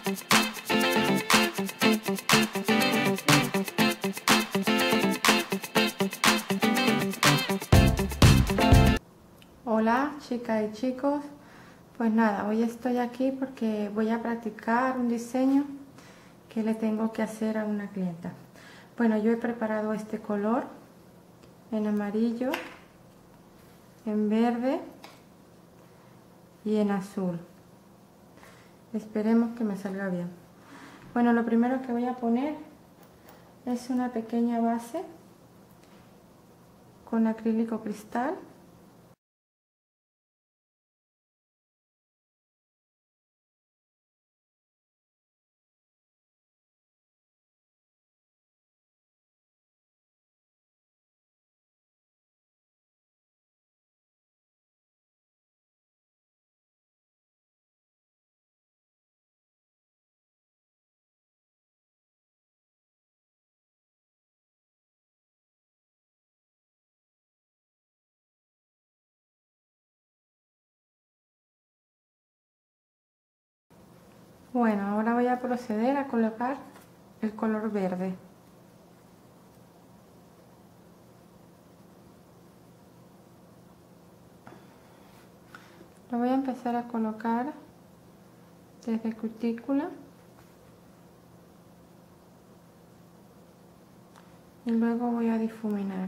Hola chicas y chicos, pues nada, hoy estoy aquí porque voy a practicar un diseño que le tengo que hacer a una clienta. Bueno, yo he preparado este color en amarillo, en verde y en azul. Esperemos que me salga bien. Bueno, lo primero que voy a poner es una pequeña base con acrílico cristal. Bueno, ahora voy a proceder a colocar el color verde. Lo voy a empezar a colocar desde cutícula y luego voy a difuminar.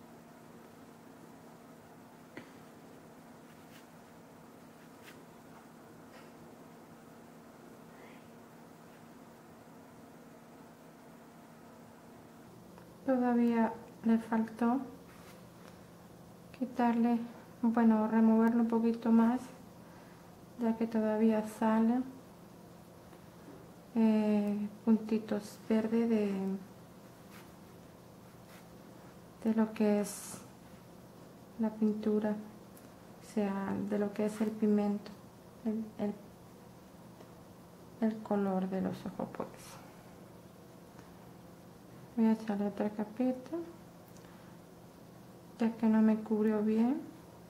Todavía le faltó quitarle, bueno, removerlo un poquito más, ya que todavía salen puntitos verdes de lo que es la pintura, o sea, de lo que es el pigmento, el color de los ojos, pues. Voy a echarle otra capita, ya que no me cubrió bien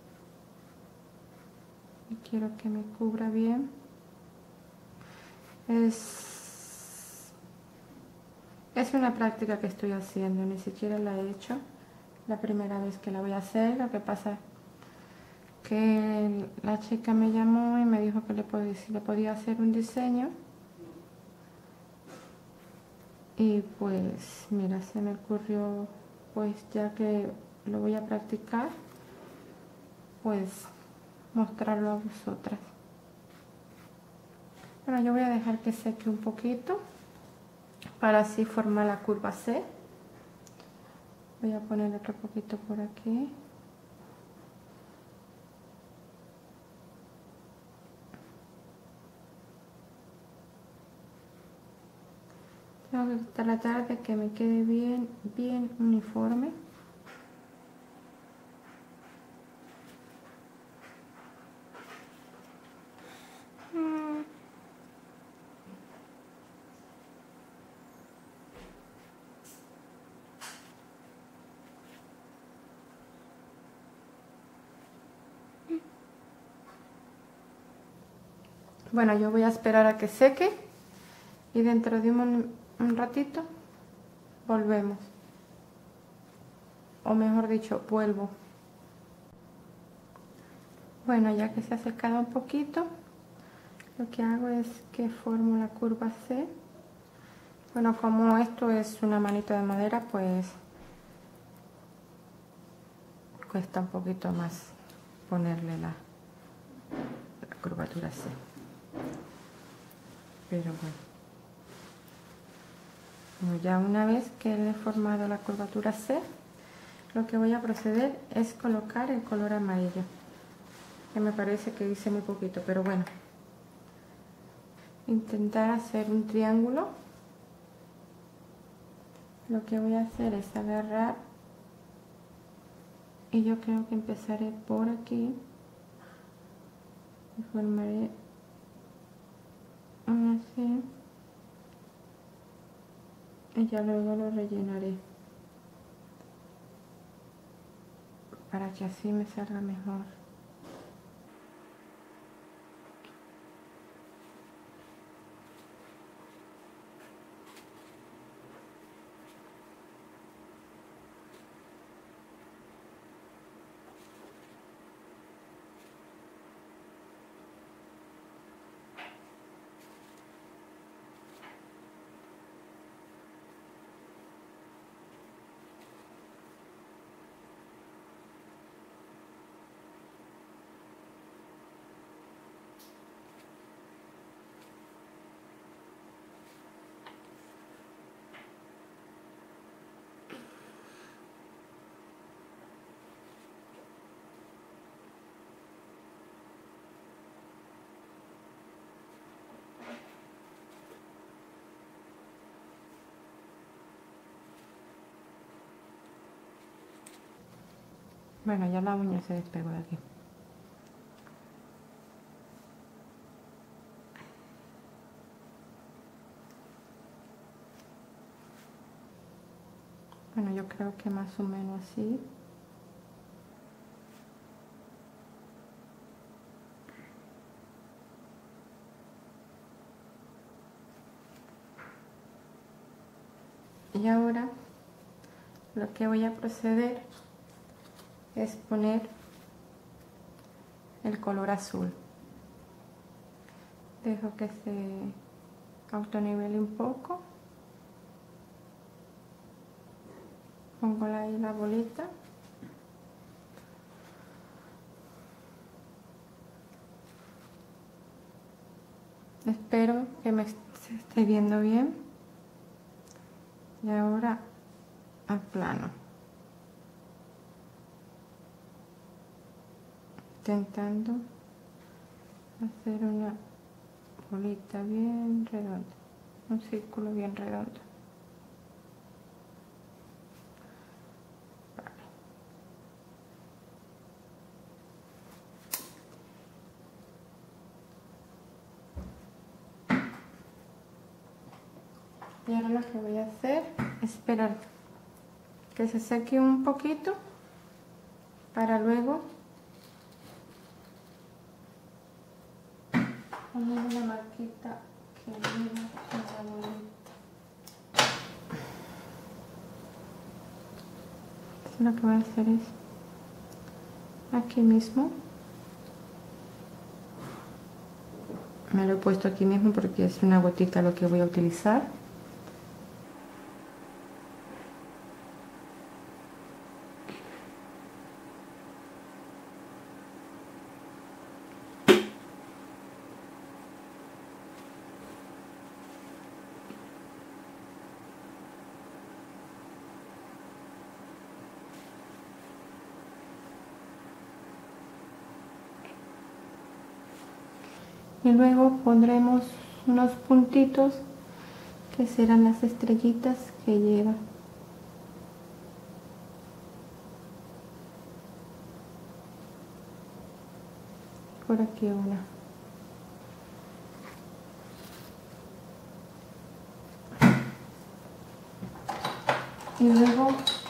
y quiero que me cubra bien. Es una práctica que estoy haciendo, ni siquiera la he hecho, la primera vez que la voy a hacer. Lo que pasa que la chica me llamó y me dijo que si le podía hacer un diseño, y pues mira, se me ocurrió, pues ya que lo voy a practicar, pues mostrarlo a vosotras. Bueno, yo voy a dejar que seque un poquito para así formar la curva C. Voy a poner otro poquito por aquí. Tengo que tratar de que me quede bien uniforme. Bueno, yo voy a esperar a que seque y dentro de un ratito volvemos. O mejor dicho, vuelvo. Bueno, ya que se ha secado un poquito, lo que hago es que formo la curva C. Bueno, como esto es una manito de madera, pues cuesta un poquito más ponerle la curvatura C. Pero bueno, ya una vez que le he formado la curvatura C, lo que voy a proceder es colocar el color amarillo, que me parece que hice muy poquito, pero bueno, intentar hacer un triángulo. Lo que voy a hacer es agarrar, y yo creo que empezaré por aquí y formaré así, y ya luego lo rellenaré para que así me salga mejor. Bueno, ya la uña se despegó de aquí. Bueno, yo creo que más o menos así. Y ahora lo que voy a proceder es poner el color azul. Dejo que se autonivele un poco. Pongo ahí la bolita. Espero que se esté viendo bien. Y ahora aplano. Intentando hacer una bolita bien redonda. Un círculo bien redondo. Y ahora lo que voy a hacer es esperar que se seque un poquito para luego poner una marquita que lleva la bolita. Lo que voy a hacer es aquí mismo. Me lo he puesto aquí mismo porque es una gotita lo que voy a utilizar. Y luego pondremos unos puntitos que serán las estrellitas que lleva. Por aquí una. Y luego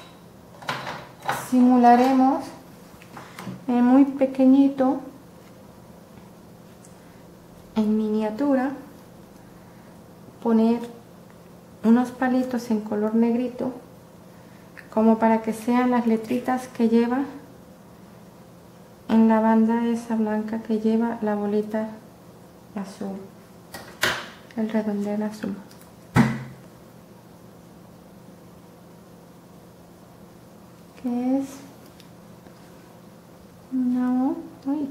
simularemos muy pequeñito, en miniatura, poner unos palitos en color negrito como para que sean las letritas que lleva en la banda esa blanca que lleva la bolita azul, el redondel azul. Que es una O. Uy.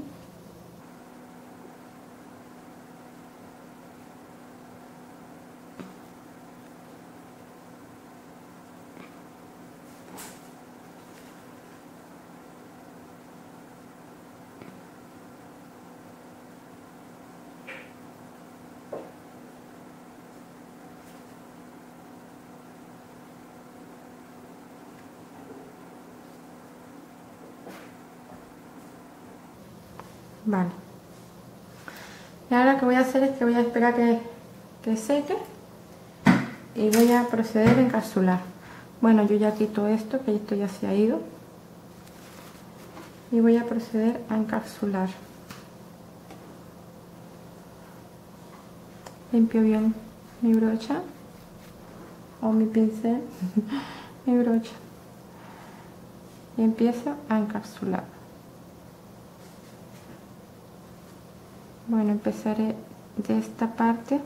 Vale. Y ahora lo que voy a hacer es que voy a esperar que seque y voy a proceder a encapsular. Bueno, yo ya quito esto, que esto ya se ha ido. Y voy a proceder a encapsular. Limpio bien mi brocha o mi pincel, mi brocha. Y empiezo a encapsular. Bueno, empezaré de esta parte,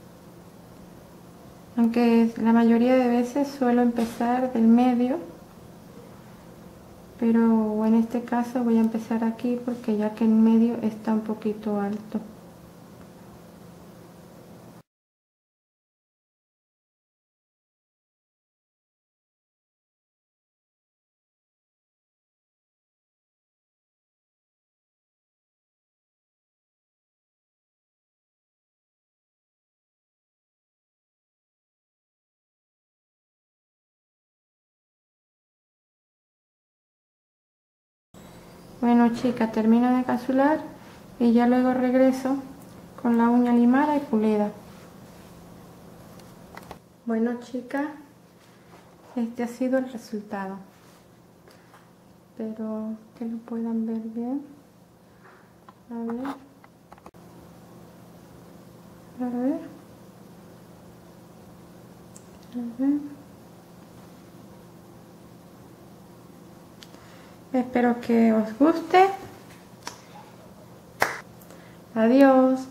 aunque la mayoría de veces suelo empezar del medio, pero en este caso voy a empezar aquí porque ya que en medio está un poquito alto. Bueno, chicas, termino de encapsular y ya luego regreso con la uña limada y pulida. Bueno, chicas, este ha sido el resultado. Espero que lo puedan ver bien. A ver. A ver. A ver. Espero que os guste. Adiós.